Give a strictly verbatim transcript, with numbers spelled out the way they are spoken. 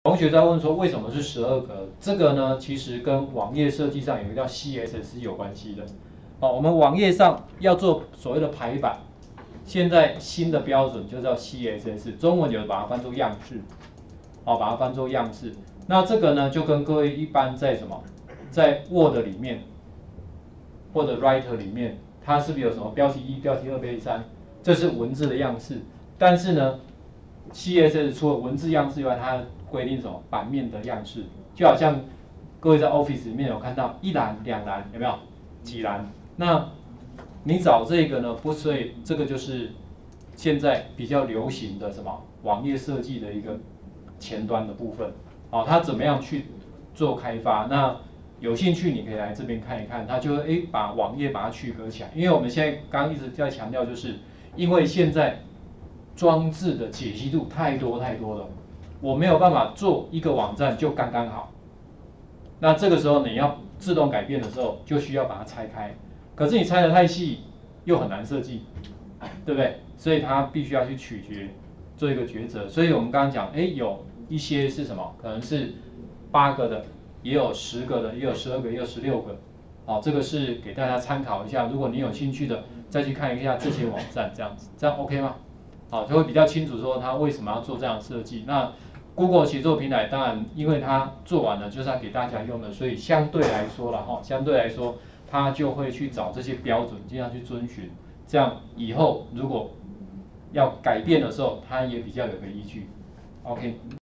同学在问说为什么是十二格？这个呢，其实跟网页设计上有一个叫 C S S 有关系的。哦，我们网页上要做所谓的排版，现在新的标准就叫 C S S， 中文有把它翻作样式，哦，把它翻作样式。那这个呢，就跟各位一般在什么，在 Word 里面或者 Writer 里面，它是不是有什么标题一、标题二、标题三？这是文字的样式，但是呢 ，C S S 除了文字样式以外，它规定什么版面的样式，就好像各位在 Office 里面有看到一栏、两栏，有没有？几栏？那你找这个呢？不，所以这个就是现在比较流行的什么网页设计的一个前端的部分。哦，它怎么样去做开发？那有兴趣你可以来这边看一看，它就会诶把网页把它区隔起来，因为我们现在刚刚一直在强调，就是因为现在装置的解析度太多太多了，我没有办法做一个网站就刚刚好。那这个时候你要自动改变的时候，就需要把它拆开。可是你拆得太细，又很难设计，对不对？所以它必须要去取决做一个抉择。所以我们刚刚讲，哎，有一些是什么？可能是八个的，也有十个的，也有十二个，也有十六个。好，这个是给大家参考一下。如果你有兴趣的，再去看一下这些网站，这样子，这样 OK 吗？好，就会比较清楚说它为什么要做这样的设计。那 Google 协作平台当然，因为它做完了就是要给大家用的，所以相对来说了哈，相对来说它就会去找这些标准，尽量去遵循。这样以后如果要改变的时候，它也比较有个依据。OK。